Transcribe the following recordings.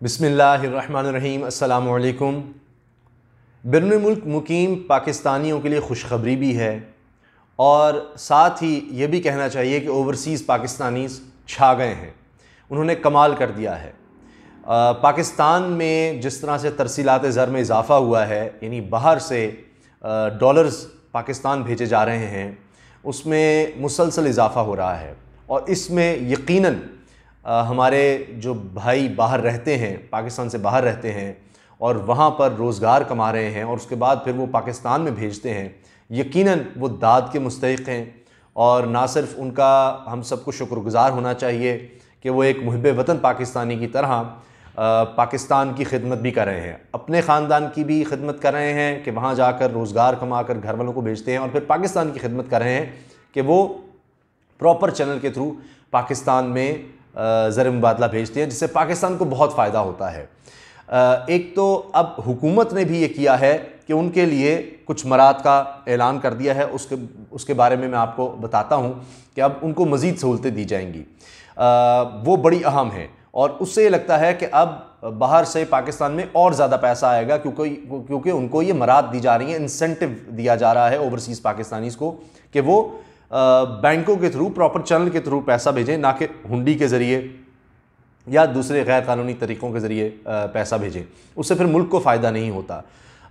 बिस्मिल्लाहिर्रहमानिर्रहीम अस्सलामु अलैकुम। बिरुन मुल्क मुकीम पाकिस्तानियों के लिए खुशखबरी भी है और साथ ही ये भी कहना चाहिए कि ओवरसीज़ पाकिस्तानीज़ छा गए हैं, उन्होंने कमाल कर दिया है। पाकिस्तान में जिस तरह से तरसीलात ज़र में इजाफ़ा हुआ है, यानी बाहर से डॉलर्स पाकिस्तान भेजे जा रहे हैं, उसमें मुसलसल इजाफ़ा हो रहा है और इसमें यकीनन हमारे जो भाई बाहर रहते हैं, पाकिस्तान से बाहर रहते हैं और वहाँ पर रोज़गार कमा रहे हैं और उसके बाद फिर वो पाकिस्तान में भेजते हैं, यकीनन वो दाद के मुस्तहिक़ हैं। और ना सिर्फ उनका हम सबको शुक्रगुज़ार होना चाहिए कि वो एक मुहिब वतन पाकिस्तानी की तरह पाकिस्तान की खिदमत भी कर रहे हैं, अपने ख़ानदान की भी खिदमत कर रहे हैं कि वहाँ जाकर रोज़गार कमा कर घर वालों को भेजते हैं और फिर पाकिस्तान की खिदमत कर रहे हैं कि वो प्रॉपर चैनल के थ्रू पाकिस्तान में ज़र मुबादला भेजते हैं, जिससे पाकिस्तान को बहुत फ़ायदा होता है। एक तो अब हुकूमत ने भी ये किया है कि उनके लिए कुछ मराद का ऐलान कर दिया है, उसके बारे में मैं आपको बताता हूँ कि अब उनको मज़ीद सहूलतें दी जाएंगी। वो बड़ी अहम है और उससे ये लगता है कि अब बाहर से पाकिस्तान में और ज़्यादा पैसा आएगा, क्योंकि उनको ये मराद दी जा रही हैं, इंसेंटिव दिया जा रहा है ओवरसीज़ पाकिस्तानीज़ को कि वो बैंकों के थ्रू, प्रॉपर चैनल के थ्रू पैसा भेजें, ना कि हुंडी के ज़रिए या दूसरे गैर कानूनी तरीक़ों के ज़रिए पैसा भेजें। उससे फिर मुल्क को फ़ायदा नहीं होता।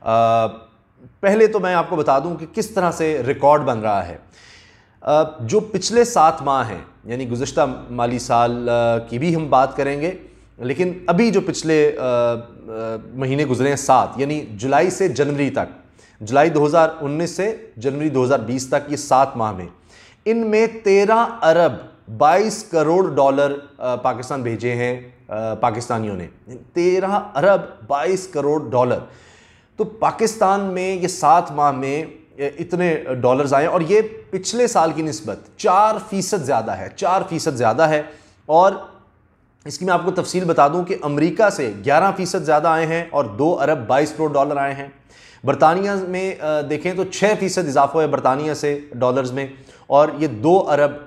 पहले तो मैं आपको बता दूं कि किस तरह से रिकॉर्ड बन रहा है। जो पिछले 7 माह हैं, यानी गुज़श्ता माली साल की भी हम बात करेंगे, लेकिन अभी जो पिछले महीने गुजरे हैं 7, यानी जुलाई से जनवरी तक, जुलाई 2019 से जनवरी 2020 तक, ये 7 माह में इनमें 13 अरब 22 करोड़ डॉलर पाकिस्तान भेजे हैं पाकिस्तानियों ने। 13 अरब 22 करोड़ डॉलर। तो पाकिस्तान में ये 7 माह में इतने डॉलर्स आए और ये पिछले साल की निस्बत 4% ज़्यादा है, 4% ज़्यादा है। और इसकी मैं आपको तफसील बता दूं कि अमेरिका से 11% ज़्यादा आए हैं और 2 अरब 22 करोड़ डॉलर आए हैं। बरतानिया में देखें तो 6% इजाफा हुआ है बरतानिया से डॉलर्स में, और ये 2 अरब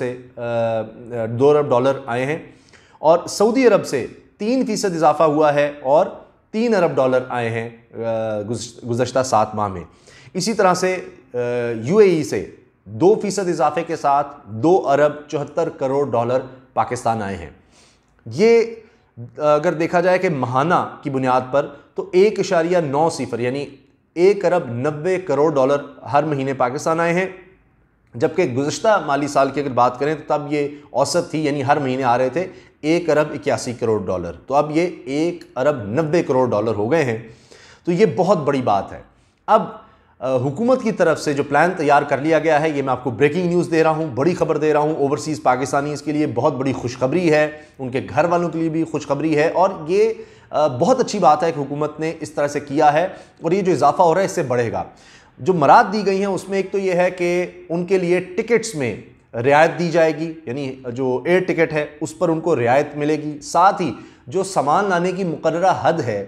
डॉलर आए हैं। और सऊदी अरब से 3% इजाफा हुआ है और 3 अरब डॉलर आए हैं गुज़श्ता 7 माह में। इसी तरह से यूएई से 2% इजाफे के साथ 2 अरब 74 करोड़ डॉलर पाकिस्तान आए हैं। ये अगर देखा जाए कि माहाना की बुनियाद पर तो 1.90 यानी 1 अरब 90 करोड़ डॉलर हर महीने पाकिस्तान आए हैं, जबकि गुज़श्ता माली साल की अगर बात करें तो तब ये औसत थी, यानी हर महीने आ रहे थे 1 अरब 81 करोड़ डॉलर। तो अब ये 1 अरब 90 करोड़ डॉलर हो गए हैं। तो ये बहुत बड़ी बात है। अब हुकूमत की तरफ से जो प्लान तैयार कर लिया गया है, ये मैं आपको ब्रेकिंग न्यूज़ दे रहा हूँ, बड़ी खबर दे रहा हूँ। ओवरसीज़ पाकिस्तानीज़ के लिए बहुत बड़ी खुशखबरी है, उनके घर वालों के लिए भी खुशखबरी है और ये बहुत अच्छी बात है कि हुकूमत ने इस तरह से किया है और ये जो इजाफा हो रहा है इससे बढ़ेगा। जो मराद दी गई हैं उसमें एक तो ये है कि उनके लिए टिकट्स में रियायत दी जाएगी, यानी जो एयर टिकट है उस पर उनको रियायत मिलेगी। साथ ही जो सामान लाने की मुकर्ररा हद है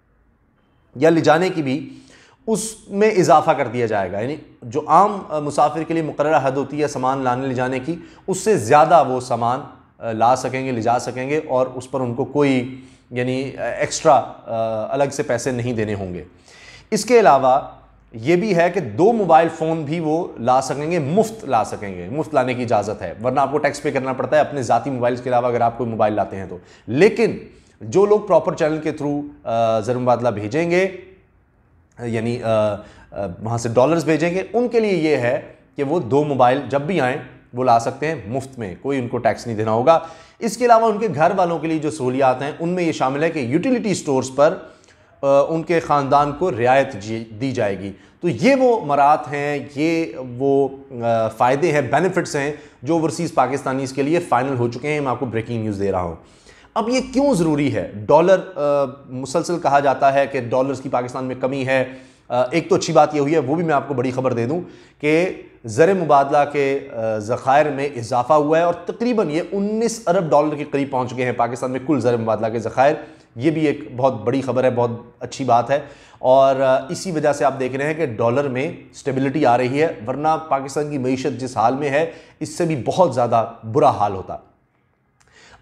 या ले जाने की भी, उसमें इजाफा कर दिया जाएगा। यानी जो आम मुसाफिर के लिए मुकर्ररा हद होती है सामान लाने ले जाने की, उससे ज़्यादा वो सामान ला सकेंगे, ले जा सकेंगे और उस पर उनको कोई यानी एक्स्ट्रा अलग से पैसे नहीं देने होंगे। इसके अलावा ये भी है कि 2 मोबाइल फ़ोन भी वो ला सकेंगे, मुफ्त ला सकेंगे, मुफ्त लाने की इजाज़त है, वरना आपको टैक्स पे करना पड़ता है अपने ज़ाती मोबाइल के अलावा अगर आप कोई मोबाइल लाते हैं तो। लेकिन जो लोग प्रॉपर चैनल के थ्रू ज़र मुबादला भेजेंगे, यानी वहाँ से डॉलर्स भेजेंगे, उनके लिए ये है कि वो 2 मोबाइल जब भी आएँ वो ला सकते हैं मुफ्त में, कोई उनको टैक्स नहीं देना होगा। इसके अलावा उनके घर वालों के लिए जो सहूलियात हैं उनमें ये शामिल है कि यूटिलिटी स्टोर्स पर उनके ख़ानदान को रियायत दी जाएगी। तो ये वो मरात हैं, ये वो फ़ायदे हैं, बेनिफिट्स हैं जो ओवरसीज़ पाकिस्तानीज़ के लिए फ़ाइनल हो चुके हैं। मैं आपको ब्रेकिंग न्यूज़ दे रहा हूँ। अब ये क्यों ज़रूरी है? डॉलर मुसलसल कहा जाता है कि डॉलर्स की पाकिस्तान में कमी है। एक तो अच्छी बात ये हुई है, वो भी मैं आपको बड़ी खबर दे दूं कि ज़र मुबादला के ज़खायर में इजाफा हुआ है और तकरीबन ये 19 अरब डॉलर के करीब पहुंच गए हैं पाकिस्तान में कुल ज़र मुबादला के ज़खायर। ये भी एक बहुत बड़ी खबर है, बहुत अच्छी बात है और इसी वजह से आप देख रहे हैं कि डॉलर में स्टेबिलिटी आ रही है, वरना पाकिस्तान की मईशत जिस हाल में है इससे भी बहुत ज़्यादा बुरा हाल होता।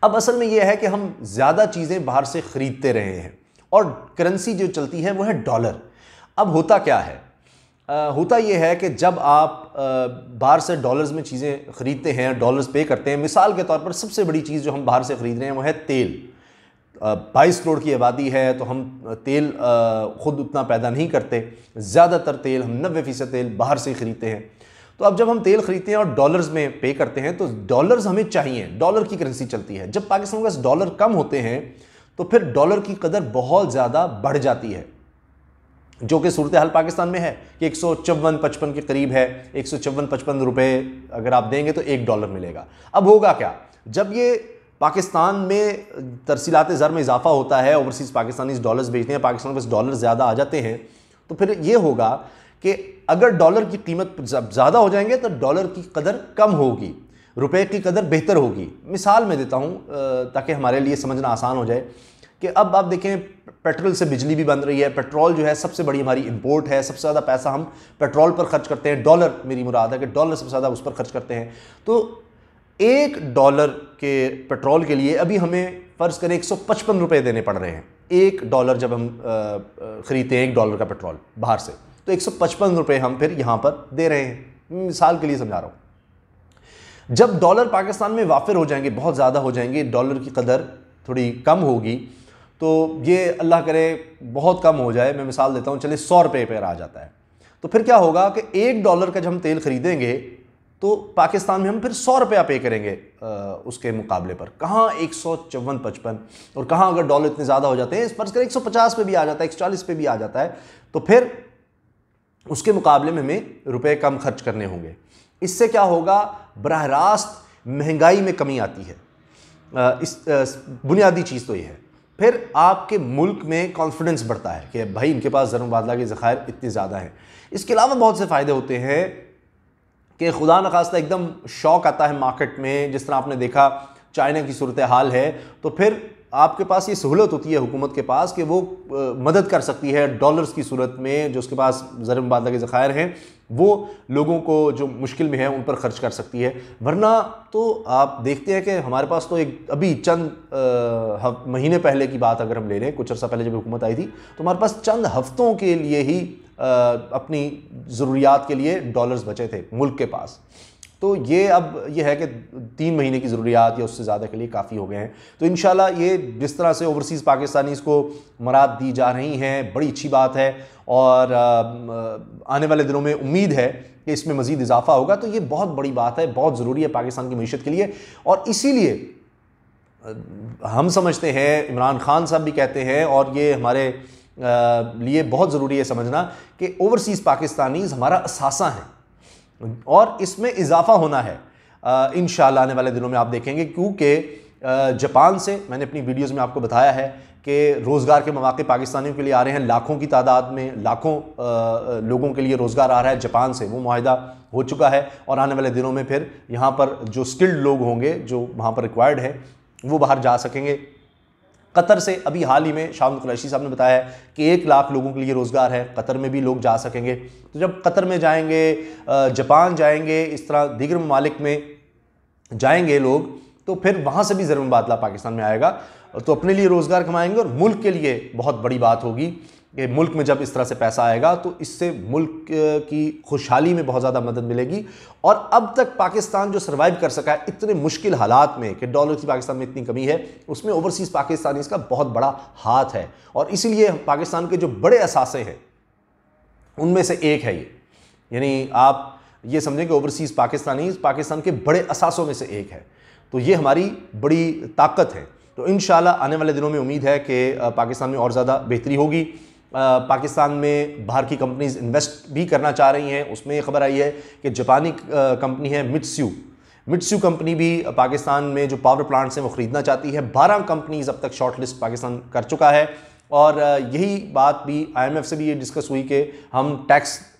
अब असल में यह है कि हम ज़्यादा चीज़ें बाहर से ख़रीदते रहे हैं और करेंसी जो चलती है वो है डॉलर। अब होता क्या है, होता यह है कि जब आप बाहर से डॉलर्स में चीज़ें ख़रीदते हैं, डॉलर्स पे करते हैं, मिसाल के तौर पर सबसे बड़ी चीज़ जो हम बाहर से ख़रीद रहे हैं वो है तेल। 22 करोड़ की आबादी है तो हम तेल ख़ुद उतना पैदा नहीं करते, ज़्यादातर तेल हम 90% तेल बाहर से ही ख़रीदते हैं। तो अब जब हम तेल ख़रीदते हैं और डॉलर्स में पे करते हैं तो डॉलर्स हमें चाहिए, डॉलर की करेंसी चलती है। जब पाकिस्तान के पास डॉलर कम होते हैं तो फिर डॉलर की कदर बहुत ज़्यादा बढ़ जाती है, जो कि सूरत हाल पाकिस्तान में है कि 154-55 के करीब है। 154-55 रुपये अगर आप देंगे तो $1 मिलेगा। अब होगा क्या, जब ये पाकिस्तान में तरसीलात ज़र में इजाफा होता है, ओवरसीज़ पाकिस्तानीज़ डॉलर्स बेचते हैं, पाकिस्तान में बस डॉलर ज़्यादा आ जाते हैं, तो फिर ये होगा कि अगर डॉलर की कीमत ज़्यादा हो जाएंगे तो डॉलर की कदर कम होगी, रुपए की कदर बेहतर होगी। मिसाल मैं देता हूँ ताकि हमारे लिए समझना आसान हो जाए कि अब आप देखें पेट्रोल से बिजली भी बन रही है। पेट्रोल जो है सबसे बड़ी हमारी इंपोर्ट है, सबसे ज़्यादा पैसा हम पेट्रोल पर खर्च करते हैं, डॉलर मेरी मुराद है कि डॉलर सबसे ज़्यादा उस पर खर्च करते हैं। तो $1 के पेट्रोल के लिए अभी हमें फ़र्ज़ करें 155 रुपये देने पड़ रहे हैं। $1 जब हम ख़रीदते हैं $1 का पेट्रोल बाहर से, तो 155 रुपये हम फिर यहाँ पर दे रहे हैं। मिसाल के लिए समझा रहा हूँ। जब डॉलर पाकिस्तान में वाफिर हो जाएंगे, बहुत ज़्यादा हो जाएंगे, डॉलर की कदर थोड़ी कम होगी, तो ये अल्लाह करे बहुत कम हो जाए, मैं मिसाल देता हूँ, चले 100 रुपये पर आ जाता है, तो फिर क्या होगा कि $1 का जब हम तेल ख़रीदेंगे तो पाकिस्तान में हम फिर 100 रुपया पे करेंगे उसके मुकाबले पर। कहाँ 154-55, और कहाँ अगर डॉलर इतने ज़्यादा हो जाते हैं, इस पर 150 पे भी आ जाता है, 140 पे भी आ जाता है, तो फिर उसके मुकाबले में हमें रुपए कम खर्च करने होंगे। इससे क्या होगा, बराह रास्त महंगाई में कमी आती है। बुनियादी चीज़ तो ये है। फिर आपके मुल्क में कॉन्फिडेंस बढ़ता है कि भाई इनके पास ज़र मुबादला के ज़खायर इतने ज़्यादा हैं। इसके अलावा बहुत से फ़ायदे होते हैं कि खुदा न खास्ता एकदम शौक आता है मार्केट में, जिस तरह आपने देखा चाइना की सूरत हाल है, तो फिर आपके पास ये सहूलत होती है हुकूमत के पास कि वो मदद कर सकती है डॉलर्स की सूरत में, जो उसके पास ज़र मुबादला के ज़खायर हैं वो लोगों को जो मुश्किल में है उन पर ख़र्च कर सकती है। वरना तो आप देखते हैं कि हमारे पास तो एक अभी चंद महीने पहले की बात अगर हम ले लें, कुछ अर्सा पहले जब हुकूमत आई थी, तो हमारे पास चंद हफ्तों के लिए ही अपनी ज़रूरियात के लिए डॉलर्स बचे थे मुल्क के पास। तो ये अब ये है कि 3 महीने की ज़रूरियात या उससे ज़्यादा के लिए काफ़ी हो गए हैं। तो इंशाल्लाह ये जिस तरह से ओवरसीज़ पाकिस्तानीज़ को मराद दी जा रही हैं, बड़ी अच्छी बात है, और आने वाले दिनों में उम्मीद है कि इसमें मज़ीद इजाफा होगा। तो ये बहुत बड़ी बात है, बहुत ज़रूरी है पाकिस्तान की मईशत के लिए, और इसीलिए हम समझते हैं, इमरान खान साहब भी कहते हैं, और ये हमारे लिए बहुत ज़रूरी है समझना कि ओवरसीज़ पाकिस्तानीज़ हमारा असासा है और इसमें इजाफा होना है इंशाअल्लाह आने वाले दिनों में। आप देखेंगे क्योंकि जापान से मैंने अपनी वीडियोस में आपको बताया है कि रोज़गार के मौके पाकिस्तानियों के लिए आ रहे हैं, लाखों की तादाद में, लाखों लोगों के लिए रोज़गार आ रहा है जापान से। वो मुआहिदा हो चुका है और आने वाले दिनों में फिर यहाँ पर जो स्किल्ड लोग होंगे जो वहाँ पर रिक्वायर्ड है वो बाहर जा सकेंगे। कतर से अभी हाल ही में शाह कुरैशी साहब ने बताया कि 1 लाख लोगों के लिए रोज़गार है, कतर में भी लोग जा सकेंगे। तो जब कतर में जाएंगे, जापान जाएंगे, इस तरह दीगर ममालिक में जाएंगे लोग, तो फिर वहाँ से भी ज़र मुबादला पाकिस्तान में आएगा, तो अपने लिए रोज़गार कमाएंगे और मुल्क के लिए बहुत बड़ी बात होगी कि मुल्क में जब इस तरह से पैसा आएगा तो इससे मुल्क की खुशहाली में बहुत ज़्यादा मदद मिलेगी। और अब तक पाकिस्तान जो सर्वाइव कर सका है इतने मुश्किल हालात में कि डॉलर की पाकिस्तान में इतनी कमी है, उसमें ओवरसीज़ पाकिस्तानी इसका बहुत बड़ा हाथ है। और इसीलिए पाकिस्तान के जो बड़े असासे हैं उनमें से एक है ये, यानी आप ये समझें कि ओवरसीज़ पाकिस्तानी पाकिस्तान के बड़े असासों में से एक है। तो ये हमारी बड़ी ताकत है। तो इंशाअल्लाह आने वाले दिनों में उम्मीद है कि पाकिस्तान में और ज़्यादा बेहतरी होगी। पाकिस्तान में बाहर की कंपनीज इन्वेस्ट भी करना चाह रही हैं। उसमें खबर आई है कि जापानी कंपनी है मित्सू कंपनी भी पाकिस्तान में जो पावर प्लांट्स हैं वो ख़रीदना चाहती है। 12 कंपनीज अब तक शॉर्ट लिस्ट पाकिस्तान कर चुका है। और यही बात भी IMF से भी ये डिस्कस हुई कि हम टैक्स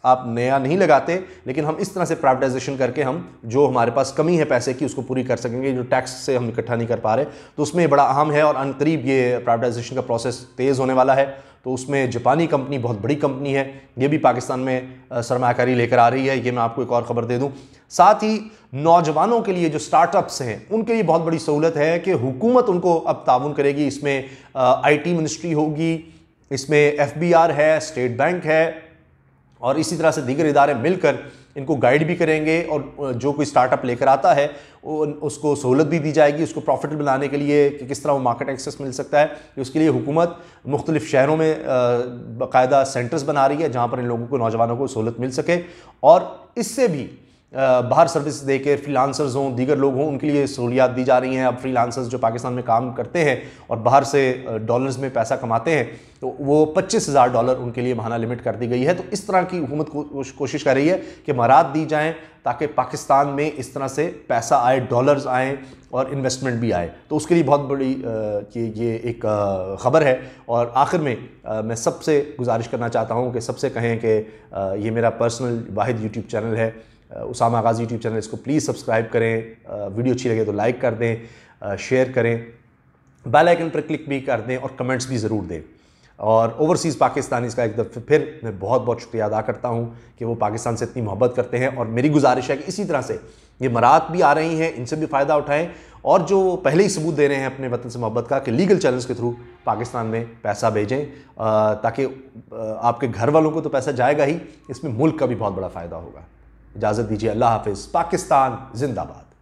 आप नया नहीं लगाते, लेकिन हम इस तरह से प्राइवेटाइजेशन करके हम जो हमारे पास कमी है पैसे की उसको पूरी कर सकेंगे, जो टैक्स से हम इकट्ठा नहीं कर पा रहे। तो उसमें बड़ा अहम है और अनकरीब ये प्राइवेटाइजेशन का प्रोसेस तेज़ होने वाला है। तो उसमें जापानी कंपनी, बहुत बड़ी कंपनी है, ये भी पाकिस्तान में सरमायाकारी लेकर आ रही है। ये मैं आपको एक और ख़बर दे दूं। साथ ही नौजवानों के लिए जो स्टार्टअप्स हैं उनके लिए बहुत बड़ी सहूलत है कि हुकूमत उनको अब ताउन करेगी। इसमें IT मिनिस्ट्री होगी, इसमें FBR है, स्टेट बैंक है और इसी तरह से दीगर इदारे मिलकर इनको गाइड भी करेंगे और जो कोई स्टार्टअप लेकर आता है उसको सहूलत भी दी जाएगी, उसको प्रॉफिटेबल बनाने के लिए कि किस तरह वो मार्केट एक्सेस मिल सकता है। उसके लिए हुकूमत मुख्तलिफ शहरों में बाकायदा सेंटर्स बना रही है जहाँ पर इन लोगों को, नौजवानों को सहूलत मिल सके। और इससे भी बाहर सर्विस देकर फ्रीलांसर्स हों, दीगर लोग हों, उनके लिए सहूलियात दी जा रही हैं। अब फ्रीलांसर्स जो पाकिस्तान में काम करते हैं और बाहर से डॉलर्स में पैसा कमाते हैं तो वो $25,000 उनके लिए माहाना लिमिट कर दी गई है। तो इस तरह की हुकूमत कोशिश कर रही है कि मराद दी जाएं ताकि पाकिस्तान में इस तरह से पैसा आए, डॉलर्स आएँ और इन्वेस्टमेंट भी आए। तो उसके लिए बहुत बड़ी ये एक ख़बर है। और आखिर में मैं सबसे गुजारिश करना चाहता हूँ कि सबसे कहें कि ये मेरा पर्सनल वाहिद यूट्यूब चैनल है, उसामा गाजी यूट्यूब चैनल, इसको प्लीज़ सब्सक्राइब करें। वीडियो अच्छी लगे तो लाइक कर दें, शेयर करें, बेल आइकन पर क्लिक भी कर दें और कमेंट्स भी ज़रूर दें। और ओवरसीज़ पाकिस्तानीज़ का एक दफ़ा फिर मैं बहुत बहुत शुक्रिया अदा करता हूँ कि वो पाकिस्तान से इतनी मोहब्बत करते हैं। और मेरी गुजारिश है कि इसी तरह से ये मरात भी आ रही हैं, इनसे भी फ़ायदा उठाएं और जो पहले ही सबूत दे रहे हैं अपने वतन से मोहब्बत का कि लीगल चैनल्स के थ्रू पाकिस्तान में पैसा भेजें, ताकि आपके घर वालों को तो पैसा जाएगा ही, इसमें मुल्क का भी बहुत बड़ा फ़ायदा होगा। इजाज़त दीजिए, अल्लाह हाफिज़। पाकिस्तान जिंदाबाद।